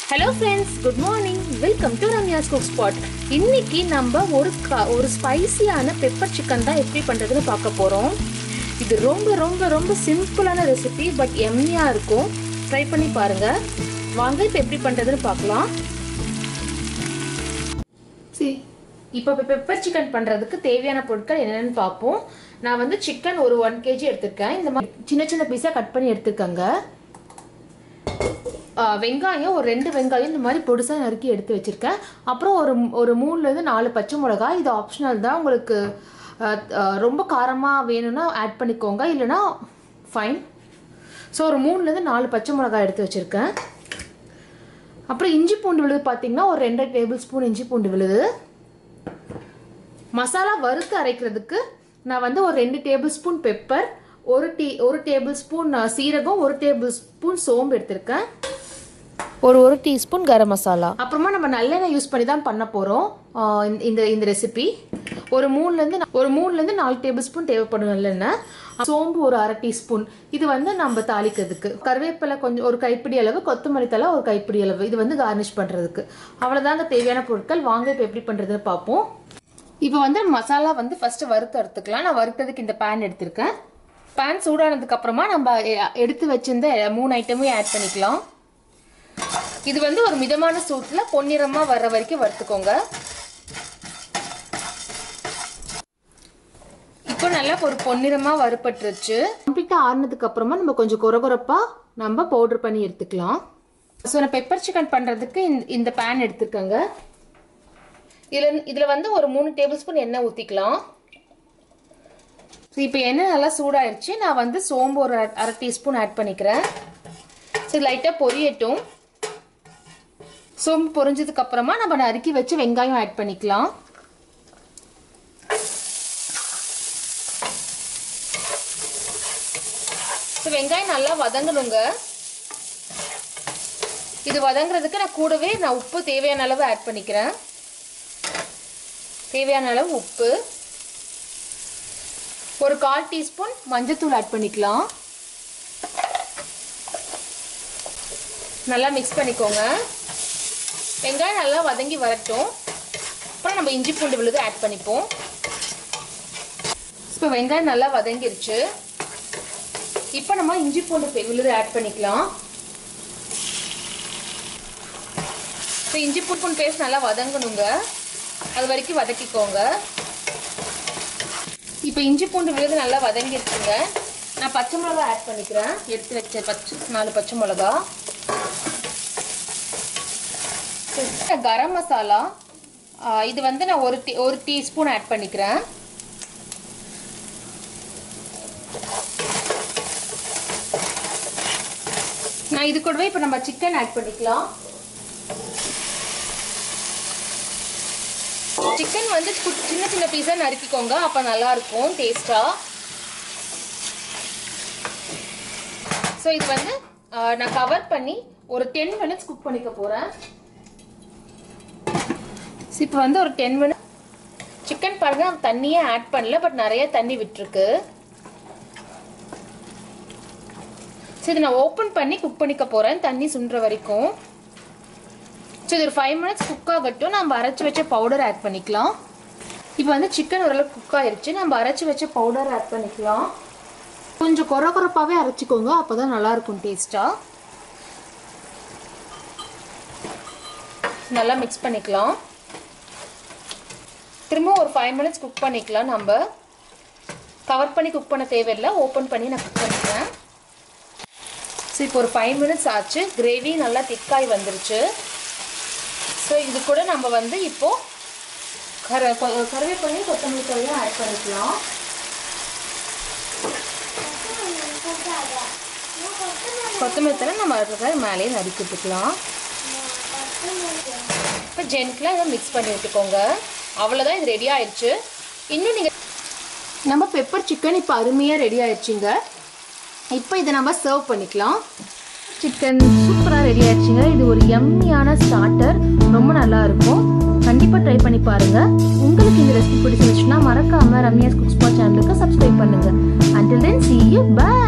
Hello friends, good morning. Welcome to Ramya's Cook Spot. இன்னைக்கு நம்ம ஒரு ஸ்பைசியான பெப்பர் சிக்கன் தான் எப்படி பண்றதுன்னு பார்க்க போறோம். இது ரொம்ப சிம்பிளான ரெசிபி பட் எம்மியா இருக்கும். ட்ரை பண்ணி பாருங்க. வாங்க இப்போ எப்படி பண்றதுன்னு பார்க்கலாம். இப்போ பெப்பர் சிக்கன் பண்றதுக்கு தேவையான பொருட்கள் என்னென்னு பார்ப்போம். நான் வந்து சிக்கன் ஒரு 1 kg எடுத்துருக்கேன். இந்த மாதிரி சின்ன பீஸா கட் பண்ணி எடுத்துக்கங்க. வெங்காயம் ஒரு 2 வெங்காயம் இந்த மாதிரி பொடிசா நறுக்கி எடுத்து வச்சிருக்கேன். அப்புறம் ஒரு 3ல இருந்து 4 பச்சை மிளகாய். இது ஆப்ஷனல் தான், உங்களுக்கு ரொம்ப காரமாக வேணும்னா ஆட் பண்ணிக்கோங்க, இல்லைனா ஃபைன். ஸோ ஒரு 3ல இருந்து 4 பச்சை மிளகாய் எடுத்து வச்சிருக்கேன். அப்புறம் இஞ்சி பூண்டு விழுது பார்த்தீங்கன்னா ஒரு 2 டேபிள் ஸ்பூன் இஞ்சி பூண்டு விழுது. மசாலா வறுத்து அரைக்கிறதுக்கு நான் வந்து ஒரு 2 டேபிள் ஸ்பூன் பெப்பர், ஒரு டேபிள் ஸ்பூன் சீரகம், 1 டேபிள் ஸ்பூன் சோம்பு எடுத்திருக்கேன். ஒரு டீஸ்பூன் கரம் மசாலா. அப்புறமா நம்ம நல்லெண்ணெய் யூஸ் பண்ணி தான் பண்ண போறோம் இந்த ரெசிபி. ஒரு 3ல இருந்து 4 டேபிள் ஸ்பூன் தேவைப்படும் நல்லெண்ணெய். சோம்பு ஒரு 1/2 டீஸ்பூன். இது வந்து நம்ம தாளிக்கிறதுக்கு. கருவேப்பிலை கொஞ்சம் ஒரு கைப்பிடி அளவு, கொத்தமல்லி தழை ஒரு கைப்பிடி அளவு. இது வந்து கார்னிஷ் பண்றதுக்கு. அவ்வளவுதாங்க தேவையான பொருட்கள். வாங்க இப்போ எப்படி பண்றதுன்னு பார்ப்போம். இப்போ வந்து மசாலா வந்து ஃபர்ஸ்ட் வறுத்து எடுத்துக்கலாம். நான் வறுத்ததுக்கு இந்த பேன் எடுத்திருக்கேன். பேன் சூடானதுக்கு அப்புறமா நம்ம எடுத்து வச்சிருந்த 3 ஐட்டமும் ஆட் பண்ணிக்கலாம். இது வந்து ஒரு மிதமான சூட்டுல பொன்னிறமா வர்ற வரைக்கும் வறுத்துக்கோங்க. இப்போ நல்லா ஒரு பொன்னிறமா வறுபட்டுருச்சு. கம்ப்ளீட்டா ஆறுனதுக்கு அப்புறமா நம்ம கொஞ்சம் கொரகொரப்பா நம்ம பவுடர் பண்ணி எடுத்துக்கலாம். ஸோ நான் பெப்பர் சிக்கன் பண்றதுக்கு இந்த பேன் எடுத்துக்கோங்க. இதுல வந்து ஒரு 3 டேபிள் ஸ்பூன் எண்ணெய் ஊத்திக்கலாம். இப்போ எண்ணெய் நல்லா சூடாயிருச்சு. நான் வந்து சோம்பு ஒரு 1/2 டீஸ்பூன் ஆட் பண்ணிக்கிறேன். சரி, லைட்டா பொரியட்டும். சோம்பு பொரிஞ்சதுக்கு அப்புறமா நம்ம நறுக்கி வச்சு வெங்காயம் ஆட் பண்ணிக்கலாம். வெங்காயம் நல்லா வதங்கணுங்க. இது வதங்குறதுக்கு நான் கூடவே உப்பு தேவையான அளவு ஆட் பண்ணிக்கிறேன். தேவையான அளவு உப்பு, ஒரு 1/4 டீஸ்பூன் மஞ்சத்தூள் ஆட் பண்ணிக்கலாம். நல்லா மிக்ஸ் பண்ணிக்கோங்க. வெங்காயம் நல்லா வதங்கி வரட்டும். அப்புறம் நம்ம இஞ்சி பூண்டு விழுது ஆட் பண்ணிப்போம். இப்போ வெங்காயம் நல்லா வதங்கிருச்சு. இப்போ நம்ம இஞ்சி பூண்டு விழுது ஆட் பண்ணிக்கலாம். இப்போ இஞ்சி பூண்டு பேஸ்ட் நல்லா வதங்கணுங்க. அது வரைக்கும் வதக்கிக்கோங்க. இப்போ இஞ்சி பூண்டு விழுது நல்லா வதங்கிருச்சுங்க. நான் பச்சை மிளகா ஆட் பண்ணிக்கிறேன். எடுத்து வச்ச 4 பச்சை மிளகா. கரம் மசாலா இது வந்து நான் ஒரு டீஸ்பூன் ஆட் பண்ணிக்கிறேன். நான் இது கூடவே இப்போ நம்ம சிக்கன் ஆட் பண்ணிக்கலாம். சிக்கன் வந்து சின்ன பீஸா நறுக்கிக்கோங்க, அப்ப நல்லா இருக்கும் டேஸ்டா. ஸோ இது வந்து நான் கவர் பண்ணி ஒரு 10 மினிட்ஸ் குக் பண்ணிக்க போறேன். இப்போ வந்து ஒரு 10 மினிட்ஸ் சிக்கன் பாருங்க, தண்ணியே ஆட் பண்ணல, பட் நிறைய தண்ணி விட்டுருக்கு. ஸோ இதை நான் ஓப்பன் பண்ணி குக் பண்ணிக்க போறேன் தண்ணி சுண்டுற வரைக்கும். ஸோ இது ஒரு 5 மினிட்ஸ் குக் ஆகட்டும். நம்ம அரைச்சி வச்ச பவுடர் ஆட் பண்ணிக்கலாம். இப்போ வந்து சிக்கன் ஓரளவுக்கு குக் ஆயிருச்சு. நம்ம அரைச்சி வச்ச பவுடர் ஆட் பண்ணிக்கலாம். கொஞ்சம் கொரகொரப்பாவே அரைச்சிக்கோங்க, அப்போதான் நல்லா இருக்கும் டேஸ்டா. நல்லா மிக்ஸ் பண்ணிக்கலாம். திரும்ப ஒரு 5 மினிட்ஸ் குக் பண்ணிக்கலாம். நம்ம கவர் பண்ணி குக் பண்ண தேவையில்லை, ஓப்பன் பண்ணி நான் குக் பண்ணிக்கிறேன். ஸோ இப்போ ஒரு 5 மினிட்ஸ் ஆச்சு. கிரேவி நல்லா திக்காய் வந்துருச்சு. ஸோ இது கூட நம்ம வந்து இப்போ கருவேப்பிலை, கொத்தமல்லி தழையும் ஆட் பண்ணிக்கலாம். கொத்தமல்லி தழை நம்ம மேலேயே நறுக்கிட்டுக்கலாம். இப்போ ஜென்ட்லாம் இதை மிக்ஸ் பண்ணி விட்டுக்கோங்க. அவ்வளோதான், இது ரெடி ஆயிடுச்சு. இன்னும் நீங்கள் நம்ம பெப்பர் சிக்கன் இப்போ அருமையாக ரெடி ஆயிடுச்சுங்க. இப்போ இதை நம்ம சர்வ் பண்ணிக்கலாம். சிக்கன் சூப்பராக ரெடி ஆயிடுச்சுங்க. இது ஒரு எம்மியான ஸ்டார்டர், ரொம்ப நல்லா இருக்கும். கண்டிப்பாக ட்ரை பண்ணி பாருங்க. உங்களுக்கு இந்த ரெசிபி பிடிச்சிருந்துச்சுன்னா மறக்காம ரம்யாஸ் குக் ஸ்பாட் சேனலுக்கு சப்ஸ்கிரைப் பண்ணுங்க. Until then, see you. Bye.